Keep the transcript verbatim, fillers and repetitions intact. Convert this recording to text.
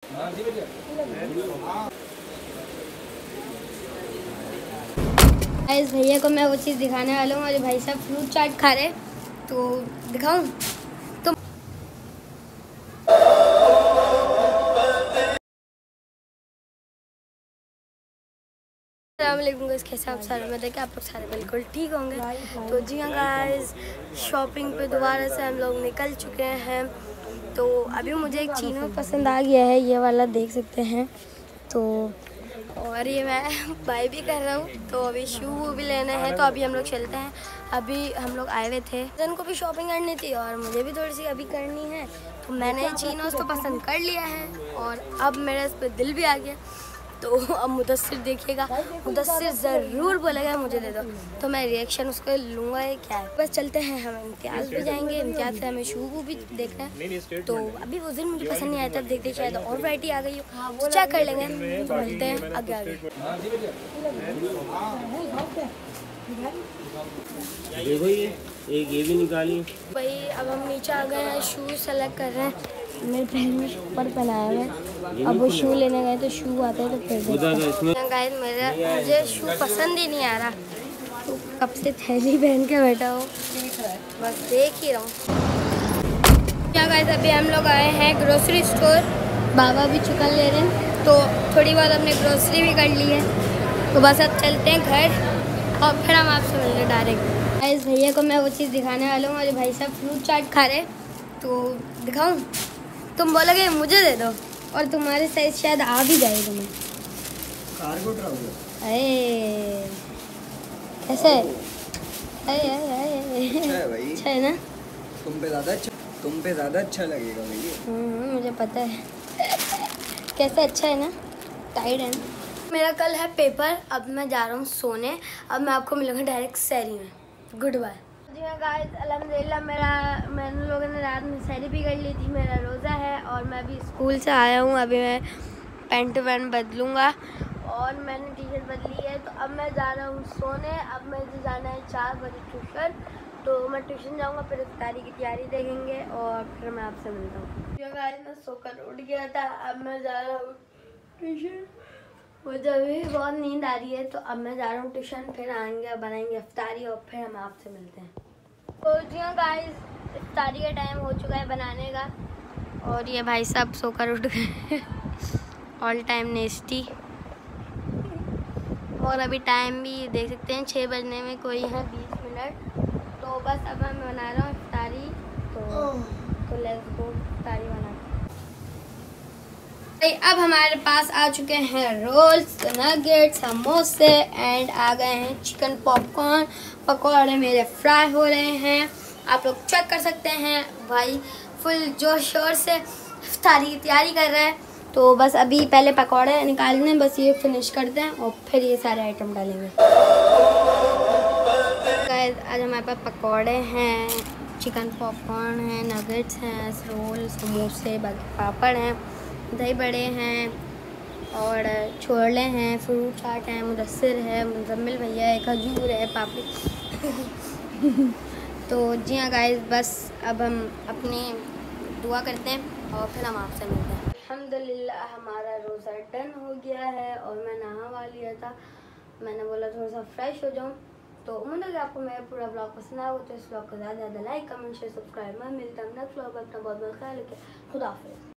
इस भैया को मैं वो चीज़ दिखाने वाला हूँ और भाई साहब फ्रूट चाट खा रहे, तो दिखाऊं तो अस्सलामुअलैकुम गाइस, कैसे आप सारे में देखें आप लोग सारे बिल्कुल ठीक होंगे। तो जी हाँ गाइस, शॉपिंग पे दोबारा से हम लोग निकल चुके हैं। तो अभी मुझे एक चीनो पसंद आ गया है, ये वाला देख सकते हैं। तो और ये मैं बाय भी कर रहा हूँ, तो अभी शू भी लेने हैं, तो अभी हम लोग चलते हैं। अभी हम लोग आए हुए थे, जिनको भी शॉपिंग करनी थी और मुझे भी थोड़ी सी अभी करनी है, तो मैंने चीनोस तो पसंद कर लिया है और अब मेरा इस पर दिल भी आ गया। तो अब मुदस्सिर देखिएगा, मुदस्सिर ज़रूर बोलेगा मुझे दे दो, तो मैं रिएक्शन उसका लूँगा। ये क्या है, बस चलते हैं, हम इम्तियाज़ भी जाएंगे, इम्तियाज़ से हमें शू भी देखना है। तो अभी उस दिन मुझे पसंद नहीं आया, तब देखते शायद और वैरायटी आ गई हो, तो चेक कर लेंगे। तो मिलते हैं आगे आगे। देखो ये एक ये भी निकाली भाई, अब हम नीचे आ गए हैं, शूज़ सेलेक्ट कर रहे हैं। मेरे पैर में ऊपर पहनाया हुआ है, अब वो शू लेने गए तो शू आते हैं तो फिर गाइस मेरा मुझे शू पसंद ही नहीं आ रहा, तो कब से थैली पहन के बैठा हो, बस देख ही रहा हूँ। क्या गाइस, अभी हम लोग आए हैं ग्रोसरी स्टोर, बाबा भी चिकन ले रहे हैं, तो थोड़ी बहुत हमने ग्रोसरी भी कर ली है। तो बस अब चलते हैं घर और फिर हम आपसे मिलते डायरेक्ट। गाइस भैया को मैं वो चीज़ दिखाने वाला हूँ और भाई साहब फ्रूट चाट खा रहे, तो दिखाऊँ। तुम बोलोगे मुझे दे दो और तुम्हारे साइज शायद आ भी जाए तुम्हें। कार्गो ट्राउजर, अरे कैसे? अरे अच्छा है भाई, अच्छा है ना? तुम पे ज़्यादा अच्छा तुम पे ज़्यादा अच्छा लगेगा भाई। हम्म मुझे पता है। कैसे अच्छा है ना? टाइट है ना? मेरा कल है पेपर, अब मैं जा रहा हूँ सोने। अब मैं आपको मिलूँगा डायरेक्ट सहरी में। Good bye. जी हाँ गाइस, अल्हम्दुलिल्लाह मेरा मैंने लोगों ने रात में सहरी भी कर ली थी, मेरा रोज़ा है और मैं अभी स्कूल से आया हूँ। अभी मैं पैंट वैंट बदलूँगा और मैंने टी शर्ट बदली है, तो अब मैं जा रहा हूँ सोने। अब मुझे जाना है चार बजे ट्यूशन, तो मैं ट्यूशन जाऊँगा, फिर इफ्तारी की तैयारी देखेंगे और फिर मैं आपसे मिलता हूँ। जी गाइस, मैं सोकर उठ गया था, अब मैं जा रहा हूँ ट्यूशन। मुझे अभी बहुत नींद आ रही है, तो अब मैं जा रहा हूँ ट्यूशन, फिर आएंगे बनाएंगे इफ्तारी और फिर हम आपसे मिलते हैं। तो जी हाँ गाइस, इफ्तारी का टाइम हो चुका है बनाने का और ये भाई साहब सोकर उठ गए ऑल टाइम नेस्टी। और अभी टाइम भी देख सकते हैं, छः बजने में कोई है बीस मिनट। तो बस अब मैं बना रहा हूँ इफ्तारी, तो तो लेट्स गो इफ्तारी बनाते। अब हमारे पास आ चुके हैं रोल्स, नगेट, समोसे एंड आ गए हैं चिकन पॉपकॉर्न। पकौड़े मेरे फ्राई हो रहे हैं, आप लोग चेक कर सकते हैं। भाई फुल जोश शोर से इफ्तारी की तैयारी कर रहे हैं। तो बस अभी पहले पकौड़े निकालने, बस ये फिनिश करते हैं और फिर ये सारे आइटम डालेंगे। आज हमारे पास पकौड़े हैं, चिकन पॉपकॉर्न है, नगेट्स हैं, रोल, समोसे, बाकी पापड़ हैं, दही बड़े हैं और छोले हैं, फ्रूट चाट है, मुदस्सिर है, मुजम्मिल भैया है, खजूर है, पापड़ी। तो जी हाँ गाइस, बस अब हम अपनी दुआ करते हैं और फिर हम आपसे मिलते हैं। अल्हम्दुलिल्लाह हमारा रोज़ा डन हो गया है और मैं नहा वा लिया था। मैंने बोला थोड़ा सा फ्रेश हो जाऊँ। तो उम्मीद है कि आपको मेरा पूरा ब्लॉग पसंद आया हो, तो इस ब्लॉग को ज़्यादा ज़्यादा लाइक कमेंट शेयर सब्सक्राइब। मैं मिलता हूँ नेक्स्ट ब्लॉग में, अपना बहुत बहुत ख्याल रखिए। खुदा हाफ़िज़।